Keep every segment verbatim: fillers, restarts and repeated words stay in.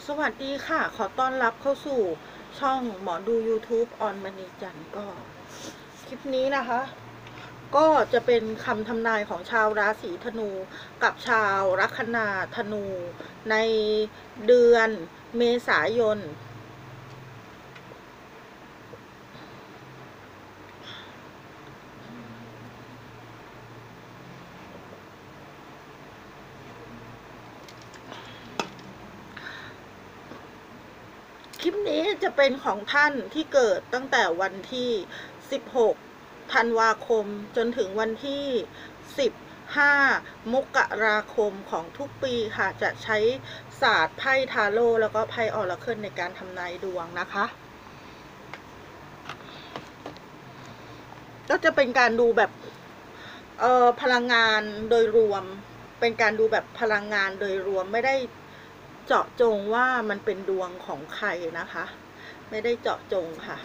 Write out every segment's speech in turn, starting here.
สวัสดีค่ะขอต้อนรับเข้าสู่ช่องหมอดู YouTube ออนมณีจันทร์ก็คลิปนี้นะคะ ก็จะเป็นคำทำนายของชาวราศีธนูกับชาวลัคนาธนูในเดือนเมษายนคลิปนี้จะเป็นของท่านที่เกิดตั้งแต่วันที่สิบหกธันวาคมจนถึงวันที่สิบห้ามกราคมของทุกปีค่ะจะใช้ศาสตร์ไพ่ทาโร่แล้วก็ไพ่ออราเคิลในการทำนายดวงนะคะก็จะเป็นการดูแบบเอ่อพลังงานโดยรวมเป็นการดูแบบพลังงานโดยรวมไม่ได้เจาะจงว่ามันเป็นดวงของใครนะคะไม่ได้เจาะจงค่ะ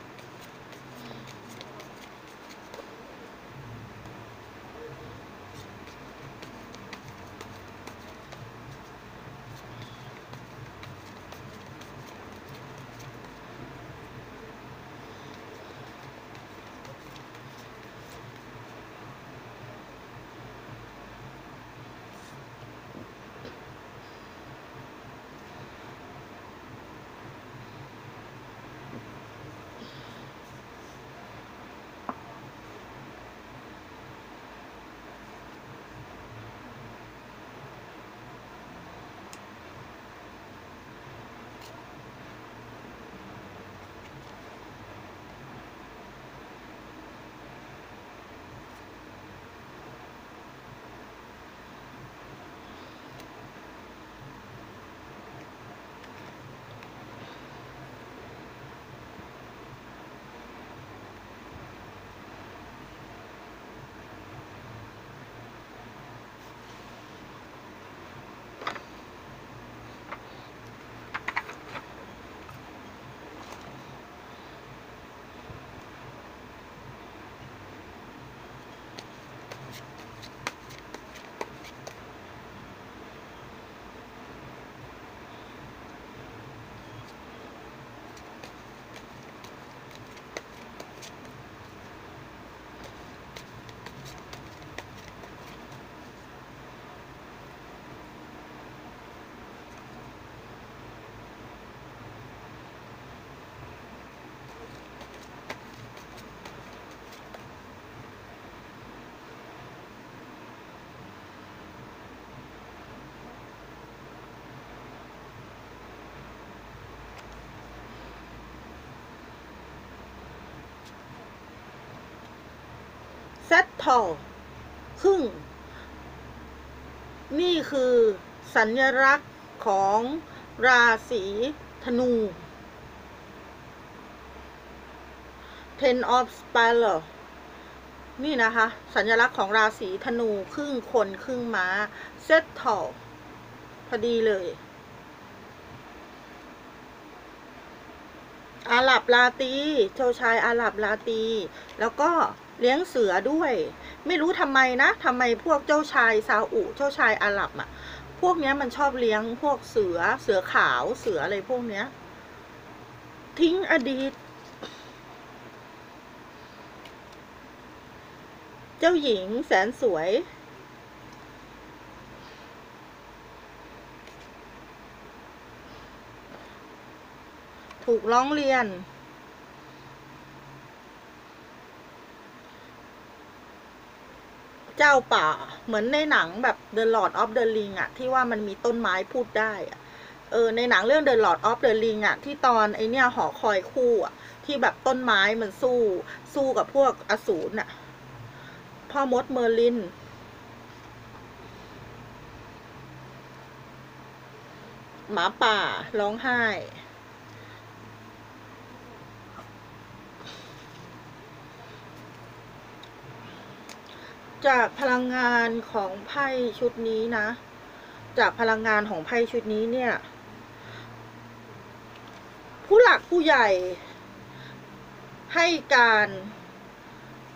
เซตทอลครึ่งนี่คือสัญลักษณ์ของราศีธนู Ten of Spear นี่นะคะสัญลักษณ์ของราศีธนูครึ่งคนครึ่งม้าเซตทอลพอดีเลยอาหรับลาตีเจ้าชายอาหรับลาตีแล้วก็เลี้ยงเสือด้วยไม่รู้ทำไมนะทำไมพวกเจ้าชายซาอุเจ้าชายอาหรับอ่ะพวกเนี้ยมันชอบเลี้ยงพวกเสือเสือขาวเสืออะไรพวกเนี้ยทิ้งอดีตเจ้าหญิงแสนสวยถูกร้องเรียนเจ้าป่าเหมือนในหนังแบบ The Lord of the Ring อะที่ว่ามันมีต้นไม้พูดได้อะเออในหนังเรื่อง The Lord of the Ring อะที่ตอนไอเนี้ยหอคอยคู่อะที่แบบต้นไม้มันสู้สู้กับพวกอสูรอะพ่อมดเมอร์ลินหมาป่าร้องไห้จากพลังงานของไพ่ชุดนี้นะจากพลังงานของไพ่ชุดนี้เนี่ยผู้หลักผู้ใหญ่ให้การ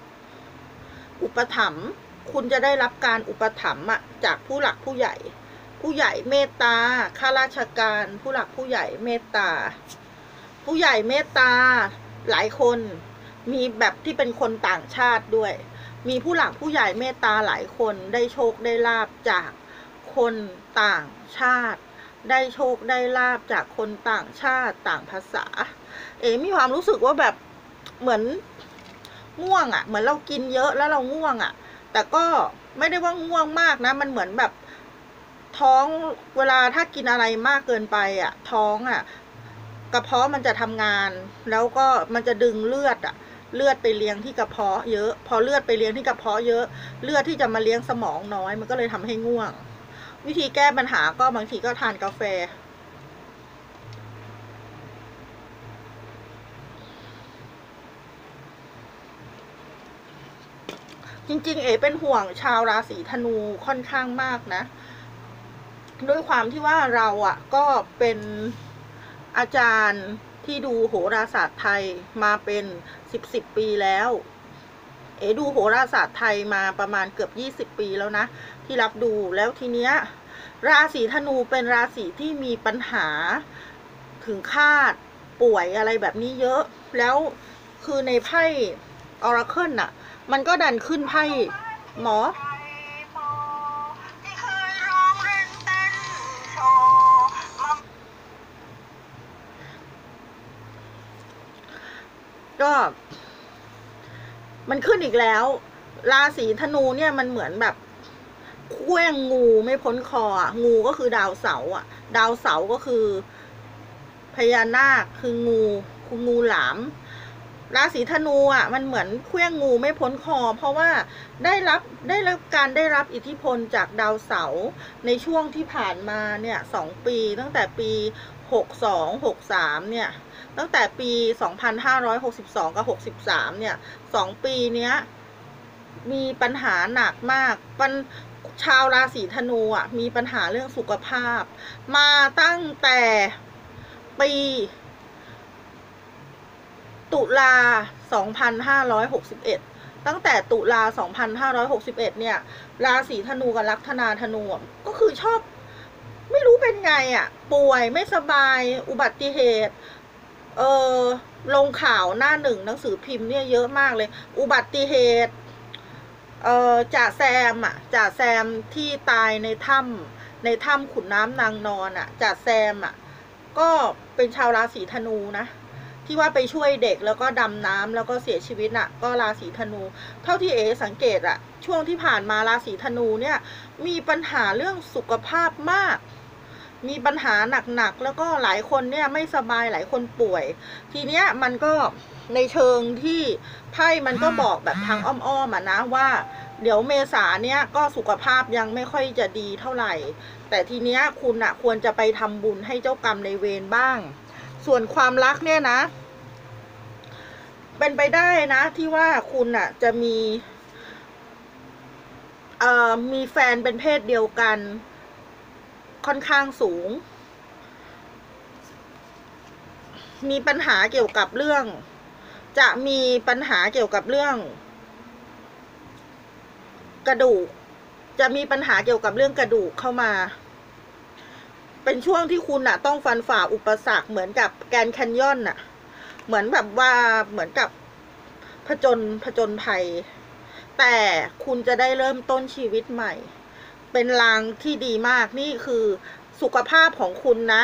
อุปถัมภ์คุณจะได้รับการอุปถัมภ์จากผู้หลักผู้ใหญ่ผู้ใหญ่เมตตาข้าราชการผู้หลักผู้ใหญ่เมตตาผู้ใหญ่เมตตาหลายคนมีแบบที่เป็นคนต่างชาติด้วยมีผู้หลักผู้ใหญ่เมตตาหลายคนได้โชคได้ลาภจากคนต่างชาติได้โชคได้ลาภจากคนต่างชาติต่างภาษาเอ๋มีความรู้สึกว่าแบบเหมือนง่วงอ่ะเหมือนเรากินเยอะแล้วเราง่วงอ่ะแต่ก็ไม่ได้ว่าง่วงมากนะมันเหมือนแบบท้องเวลาถ้ากินอะไรมากเกินไปอ่ะท้องอ่ะกระเพาะมันจะทำงานแล้วก็มันจะดึงเลือดอ่ะเลือดไปเลี้ยงที่กระเพาะเยอะพอเลือดไปเลี้ยงที่กระเพาะเยอะเลือดที่จะมาเลี้ยงสมองน้อยมันก็เลยทำให้ง่วงวิธีแก้ปัญหาก็บางทีก็ทานกาแฟจริงๆเอ๋เป็นห่วงชาวราศีธนูค่อนข้างมากนะด้วยความที่ว่าเราอ่ะก็เป็นอาจารย์ที่ดูโหราศาสตร์ไทยมาเป็นสิบสิบปีแล้วเอ๋ดูโหราศาสตร์ไทยมาประมาณเกือบยี่สิบปีแล้วนะที่รับดูแล้วทีเนี้ยราศีธนูเป็นราศีที่มีปัญหาถึงคาดป่วยอะไรแบบนี้เยอะแล้วคือในไพ่ออราเคิลน่ะมันก็ดันขึ้นไพ่หมอก็มันขึ้นอีกแล้วราศีธนูเนี่ยมันเหมือนแบบเคว้งงูไม่พ้นคออ่ะงูก็คือดาวเสาร์อ่ะดาวเสาร์ก็คือพญานาคคืองูคืองูหลามราศีธนูอ่ะมันเหมือนเคว้งงูไม่พ้นคอเพราะว่าได้รับได้รับการได้รับอิทธิพลจากดาวเสาร์ในช่วงที่ผ่านมาเนี่ยสองปีตั้งแต่ปีหกสอง หกสามเนี่ยตั้งแต่ปีสองพันห้าร้อยหกสิบสองกับหกสิบสามเนี่ยสองปีเนี้ยมีปัญหาหนักมากปัญชาวราศีธนูอ่ะมีปัญหาเรื่องสุขภาพมาตั้งแต่ปีตุลาสองพันห้าร้อยหกสิบเอ็ดตั้งแต่ตุลาสองพันห้าร้อยหกสิบเอ็ดเนี่ยราศีธนูกับลัคนาธนูก็คือชอบไม่รู้เป็นไงอ่ะป่วยไม่สบายอุบัติเหตุเออลงข่าวหน้าหนึ่งหนังสือพิมพ์เนี่ยเยอะมากเลยอุบัติเหตุเออจ่าแซมอ่ะจ่าแซมที่ตายในถ้ำในถ้ำขุนน้ำนางนอนอ่ะจ่าแซมอ่ะก็เป็นชาวราศีธนูนะที่ว่าไปช่วยเด็กแล้วก็ดำน้ำแล้วก็เสียชีวิตน่ะก็ราศีธนูเท่าที่เอสังเกตอะช่วงที่ผ่านมาราศีธนูเนี่ยมีปัญหาเรื่องสุขภาพมากมีปัญหาหนักๆแล้วก็หลายคนเนี่ยไม่สบายหลายคนป่วยทีเนี้ยมันก็ในเชิงที่ไพ่มันก็บอกแบบทางอ้อมๆอ่ะนะว่าเดี๋ยวเมษาเนี้ยก็สุขภาพยังไม่ค่อยจะดีเท่าไหร่แต่ทีเนี้ยคุณอะควรจะไปทำบุญให้เจ้ากรรมในเวรบ้างส่วนความรักเนี่ยนะเป็นไปได้นะที่ว่าคุณอ่ะจะมีเอ่อมีแฟนเป็นเพศเดียวกันค่อนข้างสูงมีปัญหาเกี่ยวกับเรื่องจะมีปัญหาเกี่ยวกับเรื่องกระดูกจะมีปัญหาเกี่ยวกับเรื่องกระดูกเข้ามาเป็นช่วงที่คุณน่ะต้องฟันฝ่าอุปสรรคเหมือนกับแกรนด์แคนยอนน่ะเหมือนแบบว่าเหมือนกับผจญผจญภัยแต่คุณจะได้เริ่มต้นชีวิตใหม่เป็นลางที่ดีมากนี่คือสุขภาพของคุณนะ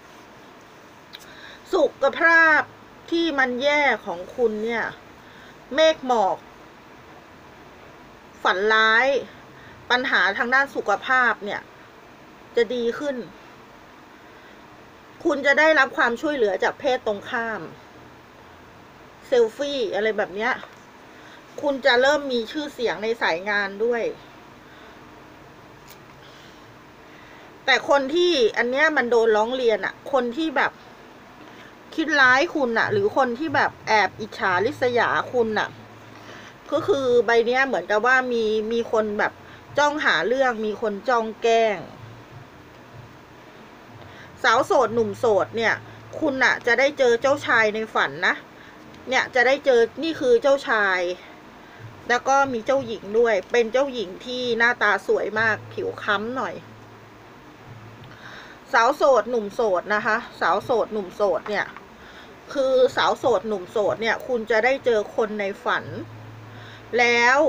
สุขภาพที่มันแย่ของคุณเนี่ยเมฆหมอกฝันร้ายปัญหาทางด้านสุขภาพเนี่ยจะดีขึ้นคุณจะได้รับความช่วยเหลือจากเพศตรงข้ามเซลฟี่อะไรแบบเนี้ยคุณจะเริ่มมีชื่อเสียงในสายงานด้วยแต่คนที่อันเนี้ยมันโดนร้องเรียนอะคนที่แบบคิดร้ายคุณอะหรือคนที่แบบแอบอิจฉาริษยาคุณอะก็คือใบเนี้ยเหมือนกับว่ามีมีคนแบบจ้องหาเรื่องมีคนจ้องแกล้งสาวโสดหนุ่มโสดเนี่ยคุณอะจะได้เจอเจ้าชายในฝันนะเนี่ยจะได้เจอนี่คือเจ้าชายแล้วก็มีเจ้าหญิงด้วยเป็นเจ้าหญิงที่หน้าตาสวยมากผิวค้ำหน่อยสาวโสดหนุ่มโสดนะคะสาวโสดหนุ่มโสดเนี่ยคือสาวโสดหนุ่มโสดเนี่ยคุณจะได้เจอคนในฝันแล้ว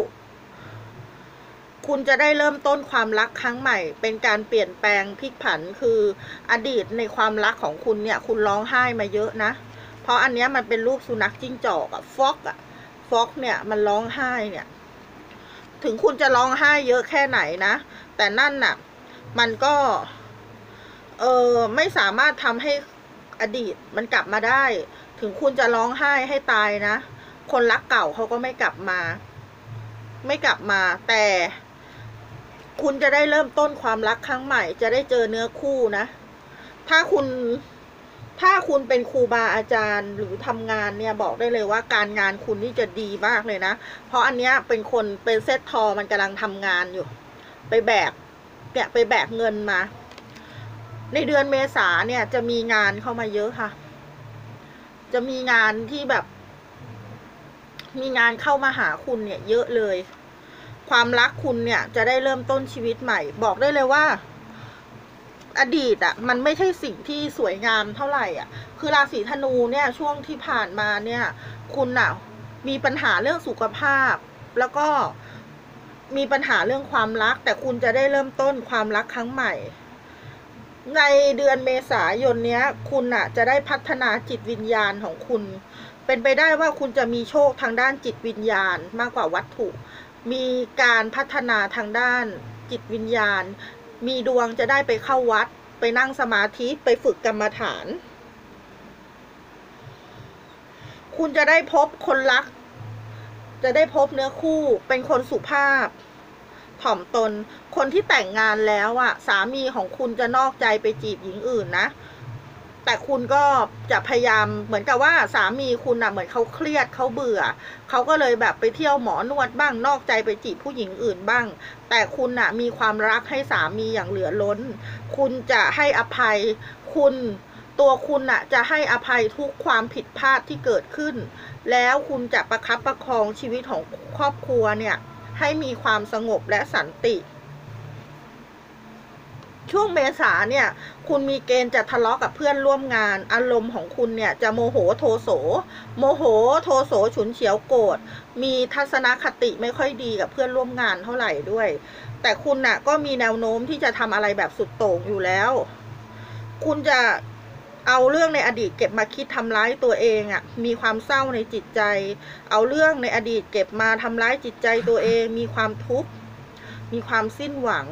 คุณจะได้เริ่มต้นความรักครั้งใหม่เป็นการเปลี่ยนแปลงพลิกผันคืออดีตในความรักของคุณเนี่ยคุณร้องไห้มาเยอะนะเพราะอันนี้มันเป็นรูปสุนัขจิ้งจอกอะฟอกอะฟอกเนี่ยมันร้องไห้เนี่ยถึงคุณจะร้องไห้เยอะแค่ไหนนะแต่นั่นน่ะมันก็เออไม่สามารถทำให้อดีตมันกลับมาได้ถึงคุณจะร้องไห้ให้ตายนะคนรักเก่าเขาก็ไม่กลับมาไม่กลับมาแต่คุณจะได้เริ่มต้นความรักครั้งใหม่จะได้เจอเนื้อคู่นะถ้าคุณถ้าคุณเป็นครูบาอาจารย์หรือทำงานเนี่ยบอกได้เลยว่าการงานคุณนี่จะดีมากเลยนะเพราะอันเนี้ยเป็นคนเป็นเซตทอมันกำลังทำงานอยู่ไปแบกเนี่ยไปแบกเงินมาในเดือนเมษาเนี่ยจะมีงานเข้ามาเยอะค่ะจะมีงานที่แบบมีงานเข้ามาหาคุณเนี่ยเยอะเลยความรักคุณเนี่ยจะได้เริ่มต้นชีวิตใหม่บอกได้เลยว่าอดีตอ่ะมันไม่ใช่สิ่งที่สวยงามเท่าไหร่อ่ะคือราศีธนูเนี่ยช่วงที่ผ่านมาเนี่ยคุณอ่ะมีปัญหาเรื่องสุขภาพแล้วก็มีปัญหาเรื่องความรักแต่คุณจะได้เริ่มต้นความรักครั้งใหม่ในเดือนเมษายนเนี้ยคุณอ่ะจะได้พัฒนาจิตวิญญาณของคุณเป็นไปได้ว่าคุณจะมีโชคทางด้านจิตวิญญาณมากกว่าวัตถุมีการพัฒนาทางด้านจิตวิญญาณมีดวงจะได้ไปเข้าวัดไปนั่งสมาธิไปฝึกกรรมฐานคุณจะได้พบคนรักจะได้พบเนื้อคู่เป็นคนสุภาพถ่อมตนคนที่แต่งงานแล้วอ่ะสามีของคุณจะนอกใจไปจีบหญิงอื่นนะแต่คุณก็จะพยายามเหมือนกับว่าสามีคุณอ่ะเหมือนเขาเครียดเขาเบื่อเขาก็เลยแบบไปเที่ยวหมอนวดบ้างนอกใจไปจีบผู้หญิงอื่นบ้างแต่คุณอ่ะมีความรักให้สามีอย่างเหลือล้นคุณจะให้อภัยคุณตัวคุณอ่ะจะให้อภัยทุกความผิดพลาดที่เกิดขึ้นแล้วคุณจะประคับประคองชีวิตของครอบครัวเนี่ยให้มีความสงบและสันติช่วงเมษาเนี่ยคุณมีเกณฑ์จะทะเลาะกับเพื่อนร่วมงานอารมณ์ของคุณเนี่ยจะโมโหโทโสโมโหโทโสฉุนเฉียวโกรธมีทัศนคติไม่ค่อยดีกับเพื่อนร่วมงานเท่าไหร่ด้วยแต่คุณน่ะก็มีแนวโน้มที่จะทำอะไรแบบสุดโต่งอยู่แล้วคุณจะเอาเรื่องในอดีตเก็บมาคิดทำร้ายตัวเองอ่ะมีความเศร้าในจิตใจเอาเรื่องในอดีตเก็บมาทำร้ายจิตใจตัวเองมีความทุกข์มีความสิ้นหวัง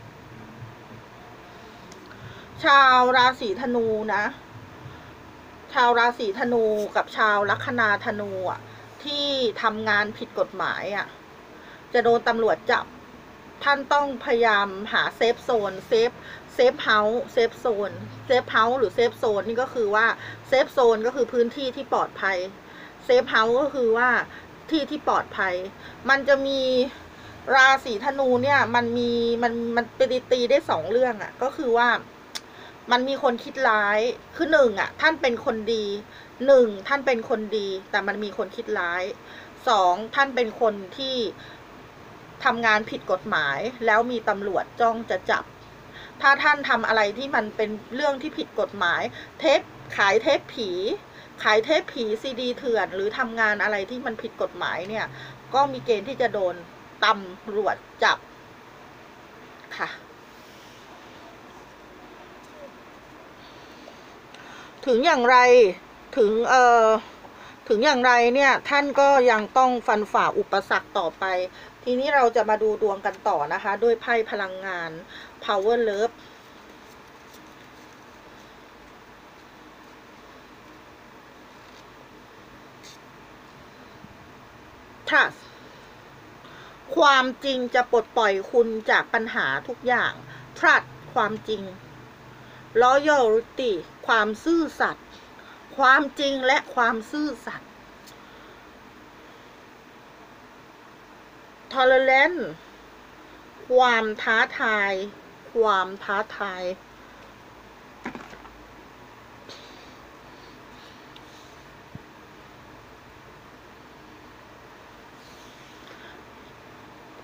ชาวราศีธนูนะชาวราศีธนูกับชาวลัคนาธนูอ่ะที่ทำงานผิดกฎหมายอ่ะจะโดนตำรวจจับท่านต้องพยายามหาเซฟโซนเซฟเซฟเฮาส์เซฟโซนเซฟเฮาส์หรือเซฟโซนนี่ก็คือว่าเซฟโซนก็คือพื้นที่ที่ปลอดภัยเซฟเฮาส์ก็คือว่าที่ที่ปลอดภัยมันจะมีราศีธนูเนี่ยมันมีมันมันไปตีได้สองเรื่องอ่ะก็คือว่ามันมีคนคิดร้ายคือหนึ่งอ่ะท่านเป็นคนดีหนึ่งท่านเป็นคนดีแต่มันมีคนคิดร้ายสองท่านเป็นคนที่ทำงานผิดกฎหมายแล้วมีตำรวจจ้องจะจับถ้าท่านทำอะไรที่มันเป็นเรื่องที่ผิดกฎหมายเทปขายเทปผีขายเทปผีซีดีเถื่อนหรือทำงานอะไรที่มันผิดกฎหมายเนี่ยก็มีเกณฑ์ที่จะโดนตำรวจจับค่ะถึงอย่างไรถึงเอ่อถึงอย่างไรเนี่ยท่านก็ยังต้องฟันฝ่าอุปสรรคต่อไปทีนี้เราจะมาดูดวงกันต่อนะคะด้วยไพ่พลังงาน Power Love Trust ความจริงจะปลดปล่อยคุณจากปัญหาทุกอย่าง Trust ความจริง Loyalty ความซื่อสัตย์ความจริงและความซื่อสัตย์ Tolerance ความท้าทายความท้าทาย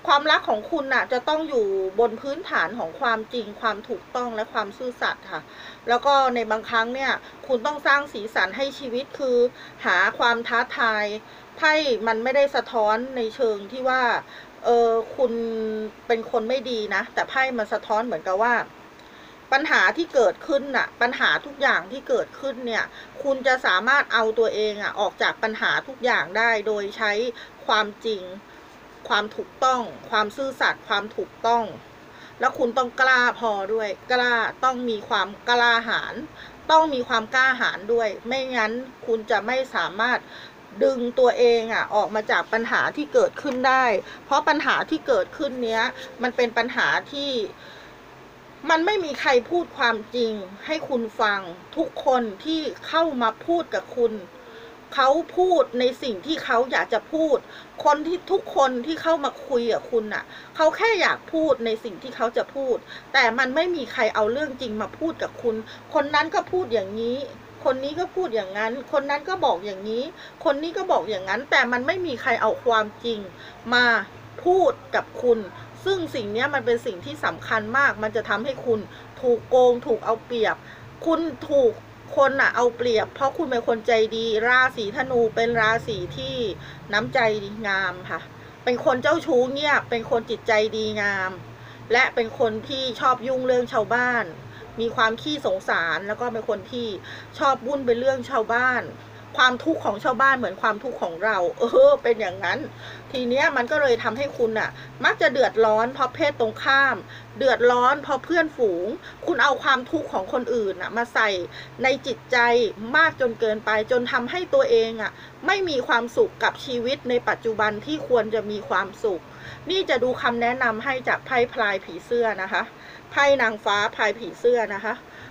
ความรักของคุณน่ะจะต้องอยู่บนพื้นฐานของความจริงความถูกต้องและความซื่อสัตย์ค่ะแล้วก็ในบางครั้งเนี่ยคุณต้องสร้างสีสันให้ชีวิตคือหาความท้าทายไพ่มันไม่ได้สะท้อนในเชิงที่ว่าเออคุณเป็นคนไม่ดีนะแต่ไพ่มันสะท้อนเหมือนกับว่าปัญหาที่เกิดขึ้นน่ะปัญหาทุกอย่างที่เกิดขึ้นเนี่ยคุณจะสามารถเอาตัวเองอ่ะออกจากปัญหาทุกอย่างได้โดยใช้ความจริงความถูกต้องความซื่อสัตย์ความถูกต้องแล้วคุณต้องกล้าพอด้วยกล้าต้องมีความกล้าหาญต้องมีความกล้าหาญด้วยไม่งั้นคุณจะไม่สามารถดึงตัวเองอ่ะออกมาจากปัญหาที่เกิดขึ้นได้เพราะปัญหาที่เกิดขึ้นเนี้ยมันเป็นปัญหาที่มันไม่มีใครพูดความจริงให้คุณฟังทุกคนที่เข้ามาพูดกับคุณเขาพูดในสิ่งที่เขาอยากจะพูดคนที่ทุกคนที่เข้ามาคุยกับคุณน่ะเขาแค่อยากพูดในสิ่งที่เขาจะพูดแต่มันไม่มีใครเอาเรื่องจริงมาพูดกับคุณคนนั้นก็พูดอย่างนี้คนนี้ก็พูดอย่างนั้นคนนั้นก็บอกอย่างนี้คนนี้ก็บอกอย่างนั้นแต่มันไม่มีใครเอาความจริงมาพูดกับคุณซึ่งสิ่งนี้มันเป็นสิ่งที่สำคัญมากมันจะทำให้คุณถูกโกงถูกเอาเปรียบคุณถูกคนน่ะเอาเปรียบเพราะคุณเป็นคนใจดีราศีธนูเป็นราศีที่น้ำใจดีงามค่ะเป็นคนเจ้าชู้เงียบเป็นคนจิตใจดีงามและเป็นคนที่ชอบยุ่งเรื่องชาวบ้านมีความขี้สงสารแล้วก็เป็นคนที่ชอบวุ่นเป็นเรื่องชาวบ้านความทุกข์ของชาวบ้านเหมือนความทุกข์ของเราเออเป็นอย่างนั้นทีเนี้ยมันก็เลยทำให้คุณน่ะมักจะเดือดร้อนเพราะเพศตรงข้ามเดือดร้อนเพราะเพื่อนฝูงคุณเอาความทุกข์ของคนอื่นน่ะมาใส่ในจิตใจมากจนเกินไปจนทำให้ตัวเองอ่ะไม่มีความสุขกับชีวิตในปัจจุบันที่ควรจะมีความสุขนี่จะดูคำแนะนำให้จากไพ่พลายผีเสื้อนะคะไพ่นางฟ้าพลายผีเสื้อนะคะ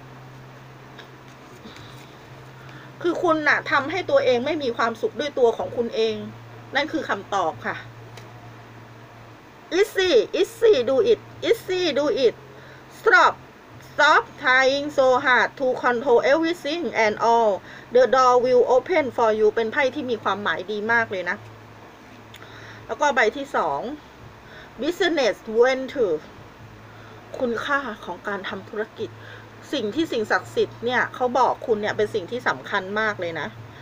คือคุณน่ะทำให้ตัวเองไม่มีความสุขด้วยตัวของคุณเองนั่นคือคำตอบค่ะ easy easy do it easy do it stop stop trying so hard to control everything and all the door will open for you เป็นไพ่ที่มีความหมายดีมากเลยนะแล้วก็ใบที่สอง business venture คุณค่าของการทำธุรกิจสิ่งที่สิ่งศักดิ์สิทธิ์เนี่ยเขาบอกคุณเนี่ยเป็นสิ่งที่สำคัญมากเลยนะ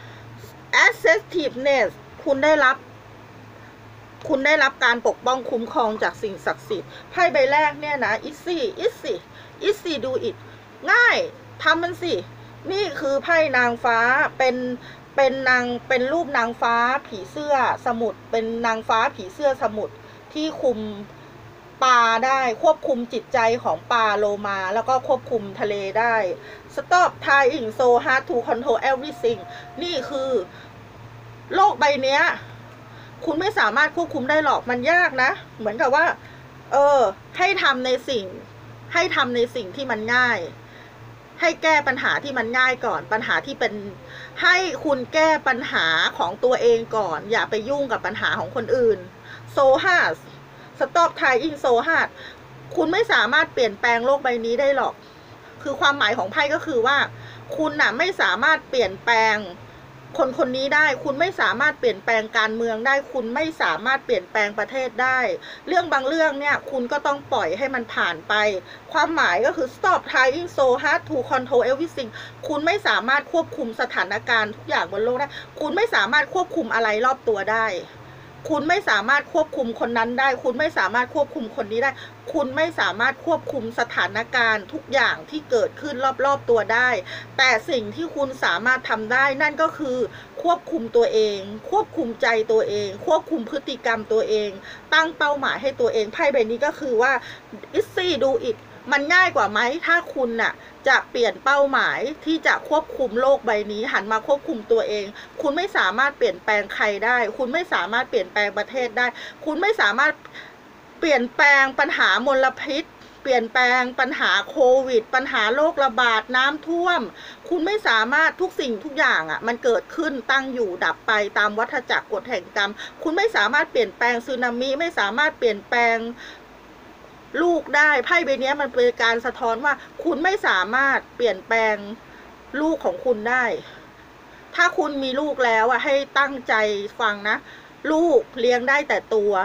assertiveness คุณได้รับคุณได้รับการปกป้องคุ้มครองจากสิ่งศักดิ์สิทธิ์ไพ่ใบแรกเนี่ยนะ easy easy easy do it ง่ายทำมันสินี่คือไพ่นางฟ้าเป็นเป็นนางเป็นรูปนางฟ้าผีเสื้อสมุทรเป็นนางฟ้าผีเสื้อสมุทรที่คุมปลาได้ควบคุมจิตใจของปลาโลมาแล้วก็ควบคุมทะเลได้ stop trying so hard to control everything นี่คือโลกใบเนี้ยคุณไม่สามารถควบคุมได้หรอกมันยากนะเหมือนกับว่าเออให้ทำในสิ่งให้ทำในสิ่งที่มันง่ายให้แก้ปัญหาที่มันง่ายก่อนปัญหาที่เป็นให้คุณแก้ปัญหาของตัวเองก่อนอย่าไปยุ่งกับปัญหาของคนอื่น so hard stop trying so hard คุณไม่สามารถเปลี่ยนแปลงโลกใบนี้ได้หรอกคือความหมายของไพ่ก็คือว่าคุณน่ะไม่สามารถเปลี่ยนแปลงคนคนนี้ได้คุณไม่สามารถเปลี่ยนแปลงการเมืองได้คุณไม่สามารถเปลี่ยนแปลงประเทศได้เรื่องบางเรื่องเนี่ยคุณก็ต้องปล่อยให้มันผ่านไปความหมายก็คือ stop trying so hard to control everything คุณไม่สามารถควบคุมสถานการณ์ทุกอย่างบนโลกได้คุณไม่สามารถควบคุมอะไรรอบตัวได้คุณไม่สามารถควบคุมคนนั้นได้คุณไม่สามารถควบคุมคนนี้ได้คุณไม่สามารถควบคุมสถานการณ์ทุกอย่างที่เกิดขึ้นรอบๆตัวได้แต่สิ่งที่คุณสามารถทำได้นั่นก็คือควบคุมตัวเองควบคุมใจตัวเองควบคุมพฤติกรรมตัวเองตั้งเป้าหมายให้ตัวเองไพ่ใบนี้ก็คือว่า easy do it มันง่ายกว่าไหมถ้าคุณน่ะจะเปลี่ยนเป้าหมายที่จะควบคุมโลกใบนี้หันมาควบคุมตัวเองคุณไม่สามารถเปลี่ยนแปลงใครได้คุณไม่สามารถเปลี่ยนแปลงประเทศได้คุณไม่สามารถเปลี่ยนแปลงปัญหามลพิษเปลี่ยนแปลงปัญหาโควิดปัญหาโรคระบาดน้ำท่วมคุณไม่สามารถทุกสิ่งทุกอย่างอ่ะมันเกิดขึ้นตั้งอยู่ดับไปตามวัฏจักรกฎแห่งกรรมคุณไม่สามารถเปลี่ยนแปลงสึนามิไม่สามารถเปลี่ยนแปลงลูกได้ไพ่ใบนี้มันเป็นการสะท้อนว่าคุณไม่สามารถเปลี่ยนแปลงลูกของคุณได้ถ้าคุณมีลูกแล้วอ่ะให้ตั้งใจฟังนะลูกเลี้ยงได้แต่ตัว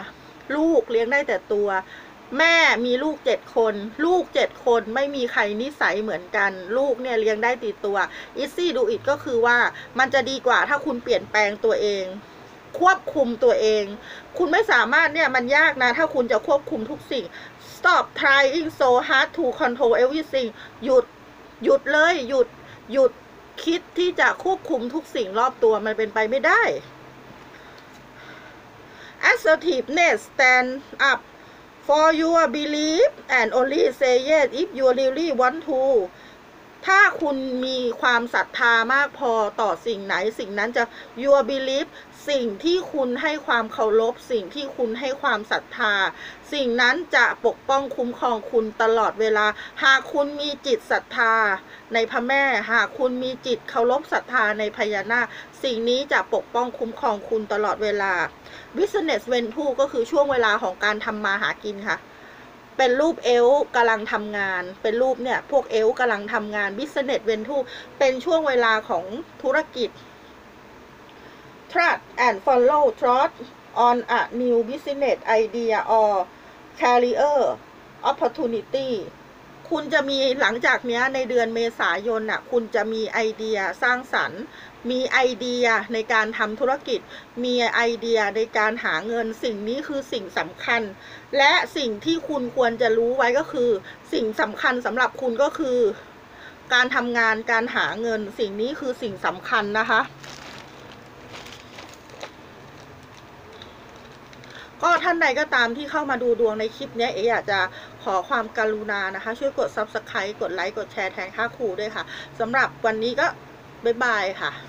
ลูกเลี้ยงได้แต่ตัวแม่มีลูกเจ็ดคนลูกเจ็ดคนไม่มีใครนิสัยเหมือนกันลูกเนี่ยเลี้ยงได้ติดตัว Easy Do It ก็คือว่ามันจะดีกว่าถ้าคุณเปลี่ยนแปลงตัวเองควบคุมตัวเองคุณไม่สามารถเนี่ยมันยากนะถ้าคุณจะควบคุมทุกสิ่ง stop trying so hard to control everything หยุดหยุดเลยหยุดหยุดคิดที่จะควบคุมทุกสิ่งรอบตัวมันเป็นไปไม่ได้ assertiveness stand up for your belief and only say yes if you really want to ถ้าคุณมีความศรัทธามากพอต่อสิ่งไหนสิ่งนั้นจะ your belief สิ่งที่คุณให้ความเคารพสิ่งที่คุณให้ความศรัทธาสิ่งนั้นจะปกป้องคุ้มครองคุณตลอดเวลาหากคุณมีจิตศรัทธาในพระแม่หากคุณมีจิตเคารพศรัทธาในพญานาคสิ่งนี้จะปกป้องคุ้มครองคุณตลอดเวลา business venture ก็คือช่วงเวลาของการทำมาหากินค่ะเป็นรูปเอลกำลังทำงานเป็นรูปเนี่ยพวกเอลกำลังทำงาน business venture เป็นช่วงเวลาของธุรกิจ trust and follow trust on a new business idea or career opportunity คุณจะมีหลังจากนี้ในเดือนเมษายนน่ะคุณจะมีไอเดียสร้างสรรค์มีไอเดียในการทำธุรกิจมีไอเดียในการหาเงินสิ่งนี้คือสิ่งสำคัญและสิ่งที่คุณควรจะรู้ไว้ก็คือสิ่งสำคัญสำหรับคุณก็คือการทำงานการหาเงินสิ่งนี้คือสิ่งสำคัญนะคะก็ท่านใดก็ตามที่เข้ามาดูดวงในคลิปนี้เอ๋อยากจะขอความกรุณานะคะช่วยกด ซับสไครบ์ กดไลค์กดแชร์แทนค่าครูด้วยค่ะสำหรับวันนี้ก็บ๊ายบายค่ะ